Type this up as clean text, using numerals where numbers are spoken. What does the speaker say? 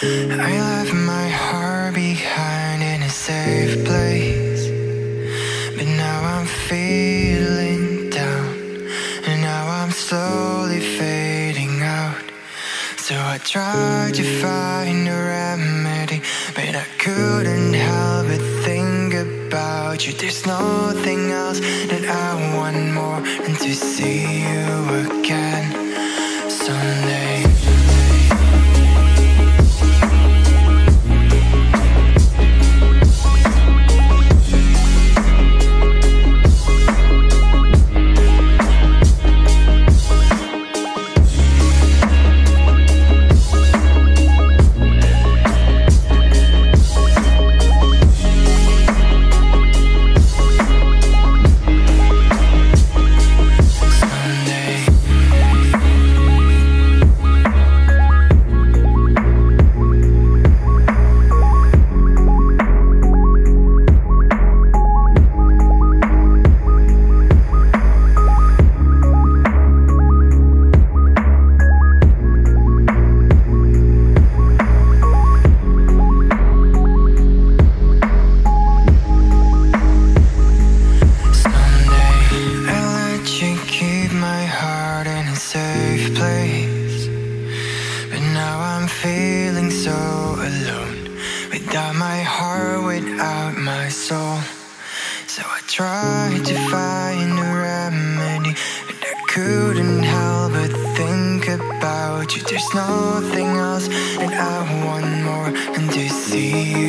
I left my heart behind in a safe place, but now I'm feeling down, and now I'm slowly fading out. So I tried to find a remedy, but I couldn't help but think about you. There's nothing else that I want more than to see you again someday. Feeling so alone, without my heart, without my soul. So I tried to find a remedy, but I couldn't help but think about you. There's nothing else that I want more than to see you